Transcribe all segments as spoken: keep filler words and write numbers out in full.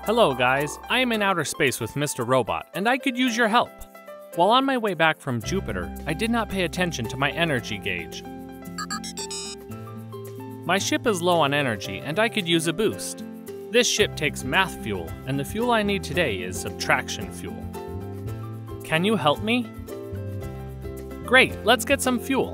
Hello guys, I am in outer space with Mister Robot, and I could use your help. While on my way back from Jupiter, I did not pay attention to my energy gauge. My ship is low on energy, and I could use a boost. This ship takes math fuel, and the fuel I need today is subtraction fuel. Can you help me? Great, let's get some fuel.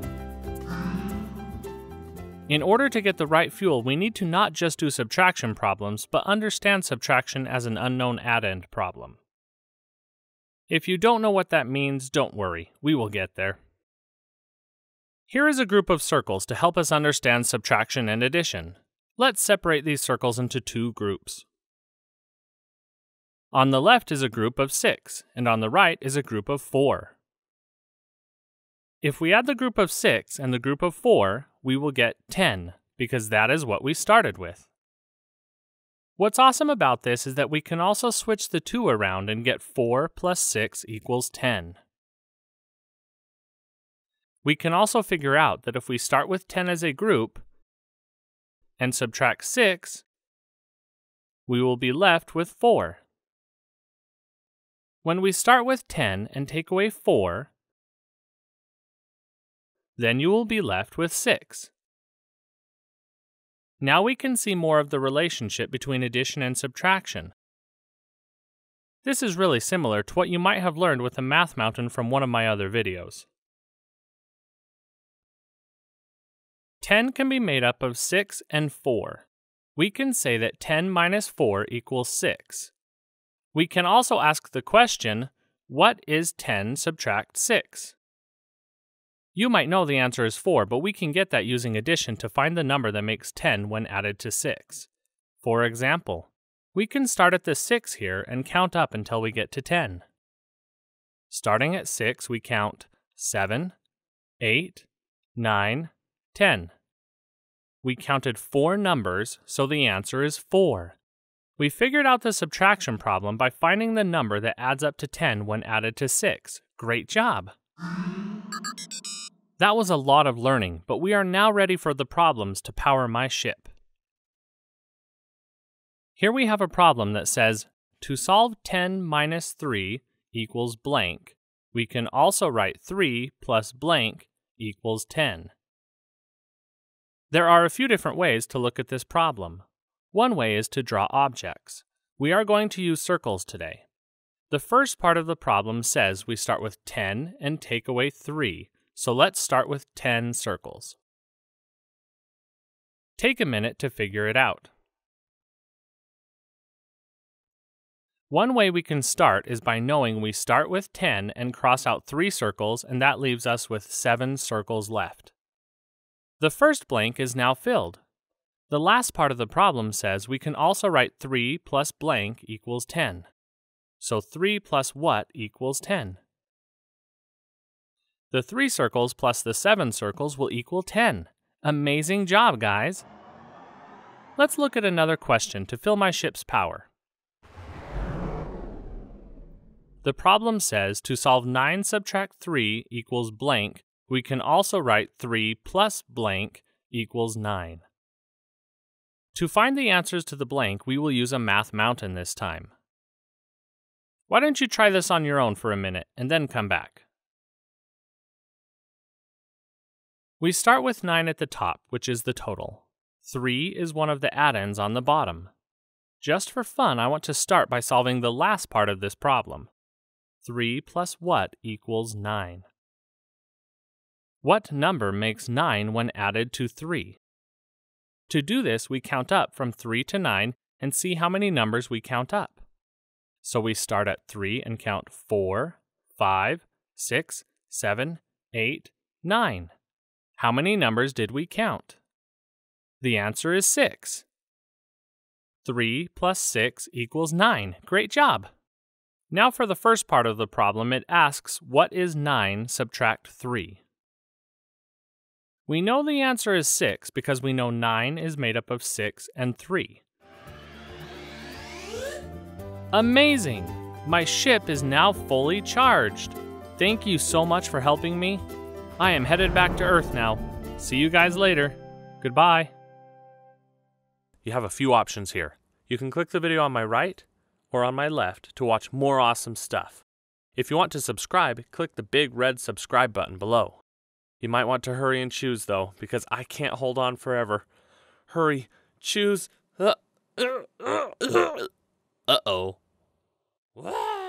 In order to get the right fuel, we need to not just do subtraction problems, but understand subtraction as an unknown addend problem. If you don't know what that means, don't worry, we will get there. Here is a group of circles to help us understand subtraction and addition. Let's separate these circles into two groups. On the left is a group of six, and on the right is a group of four. If we add the group of six and the group of four, we will get ten, because that is what we started with. What's awesome about this is that we can also switch the two around and get four plus six equals ten. We can also figure out that if we start with ten as a group and subtract six, we will be left with four. When we start with ten and take away four, then you will be left with six. Now we can see more of the relationship between addition and subtraction. This is really similar to what you might have learned with the Math Mountain from one of my other videos. ten can be made up of six and four. We can say that ten minus four equals six. We can also ask the question, what is ten subtract six? You might know the answer is four, but we can get that using addition to find the number that makes ten when added to six. For example, we can start at the six here and count up until we get to ten. Starting at six, we count seven, eight, nine, ten. We counted four numbers, so the answer is four. We figured out the subtraction problem by finding the number that adds up to ten when added to six. Great job! That was a lot of learning, but we are now ready for the problems to power my ship. Here we have a problem that says, to solve ten minus three equals blank, we can also write three plus blank equals ten. There are a few different ways to look at this problem. One way is to draw objects. We are going to use circles today. The first part of the problem says we start with ten and take away three. So let's start with ten circles. Take a minute to figure it out. One way we can start is by knowing we start with ten and cross out three circles, and that leaves us with seven circles left. The first blank is now filled. The last part of the problem says we can also write three plus blank equals ten. So three plus what equals ten? The three circles plus the seven circles will equal ten. Amazing job, guys! Let's look at another question to fill my ship's power. The problem says to solve nine subtract three equals blank, we can also write three plus blank equals nine. To find the answers to the blank, we will use a Math Mountain this time. Why don't you try this on your own for a minute and then come back? We start with nine at the top, which is the total. three is one of the addends on the bottom. Just for fun, I want to start by solving the last part of this problem. three plus what equals nine? What number makes nine when added to three? To do this, we count up from three to nine and see how many numbers we count up. So we start at three and count four, five, six, seven, eight, nine. How many numbers did we count? The answer is six. three plus six equals nine. Great job! Now for the first part of the problem, it asks, what is nine subtract three? We know the answer is six because we know nine is made up of six and three. Amazing! My ship is now fully charged. Thank you so much for helping me. I am headed back to Earth now. See you guys later. Goodbye. You have a few options here. You can click the video on my right, or on my left to watch more awesome stuff. If you want to subscribe, click the big red subscribe button below. You might want to hurry and choose though, because I can't hold on forever. Hurry, choose. Uh-oh.